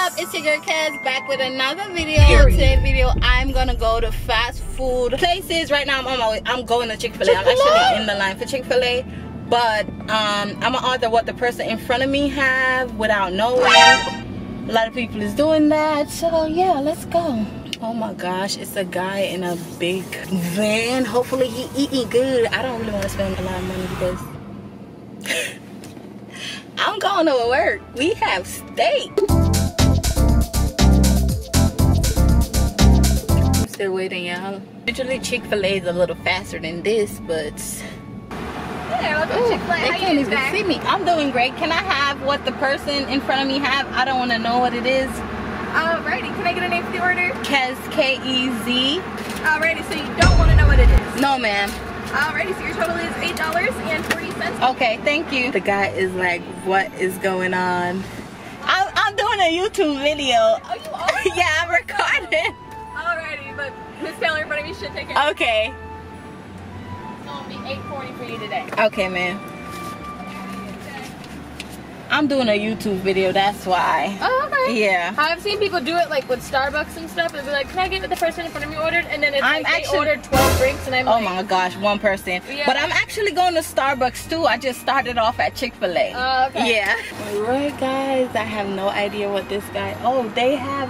up? It's your girl Kaz back with another video. Today's video, I'm gonna go to fast food places. Right now I'm on my way. I'm going to Chick-fil-A. I'm actually in the line for Chick-fil-A, but I'm gonna order what the person in front of me have without knowing. A lot of people is doing that, so yeah, let's go. Oh my gosh, it's a guy in a big van. Hopefully he eating good. I don't really want to spend a lot of money because I'm going to work. We have steak. I'm still waiting, y'all. Usually Chick-fil-A is a little faster than this, but hey, welcome to Chick-fil-A. they can't even see me. I'm doing great. Can I have what the person in front of me have? I don't want to know what it is. Alrighty, can I get a name for the order? Kez, K-E-Z. Alrighty, so you don't want to know what it is? No, ma'am. Alrighty, so your total is $8.40. Okay, thank you. The guy is like, what is going on? I'm doing a YouTube video. Oh, you are? Yeah, I'm recording. Alrighty, but Miss Taylor in front of me should take it. Okay. It's going to be $8.40 for you today. Okay, man. I'm doing a YouTube video, that's why. Oh, okay. Yeah. I've seen people do it like with Starbucks and stuff. They'll be like, can I get what the person in front of me ordered? And then it's I'm like actually, they ordered 12 drinks and I'm oh like, my gosh, one person. Yeah. But I'm actually going to Starbucks too. I just started off at Chick-fil-A. Oh, okay. Yeah. Alright guys, I have no idea what this guy, oh, they have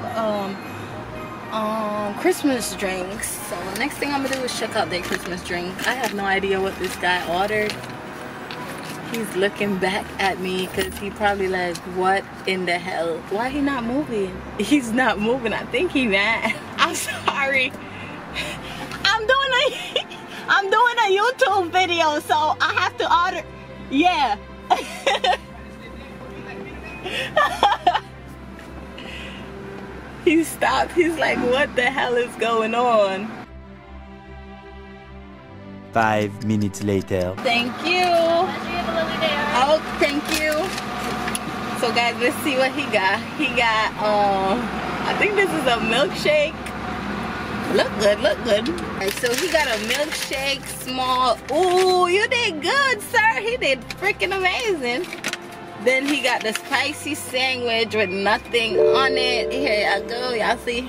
Christmas drinks. So next thing I'm gonna do is check out their Christmas drink. I have no idea what this guy ordered. He's looking back at me because he probably like, what in the hell? Why he not moving? He's not moving. I think he mad. I'm sorry. I'm doing a YouTube video, so I have to order. Yeah. He stopped. He's like, what the hell is going on? 5 minutes later. Thank you. Oh, thank you. So guys, let's see what he got. He got I think this is a milkshake. Look good, look good. Alright, so he got a milkshake, small. Ooh, you did good, sir. He did freaking amazing. Then he got the spicy sandwich with nothing on it. Here I go, y'all see.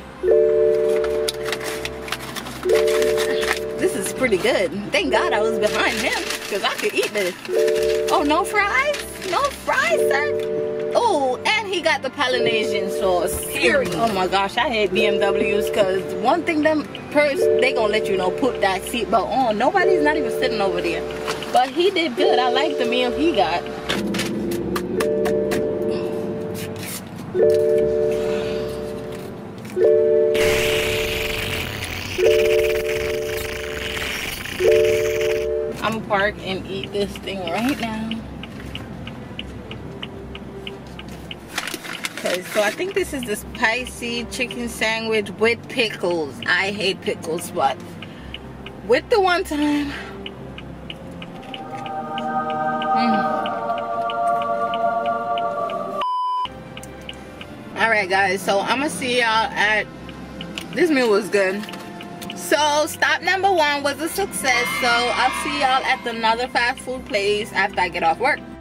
This is pretty good. Thank God I was behind him because I could eat this. Oh, no fries? No fries, sir? Oh, and he got the Polynesian sauce. Period. Oh my gosh, I hate BMWs because one thing they gonna let you know, put that seatbelt on. Nobody's not even sitting over there. But he did good. I like the meal he got. I'm gonna park and eat this thing right now. Okay, so I think this is the spicy chicken sandwich with pickles. I hate pickles, but with the one time. Alright guys, so I'm gonna see y'all at, this meal was good. So stop number 1 was a success. So I'll see y'all at another fast food place after I get off work.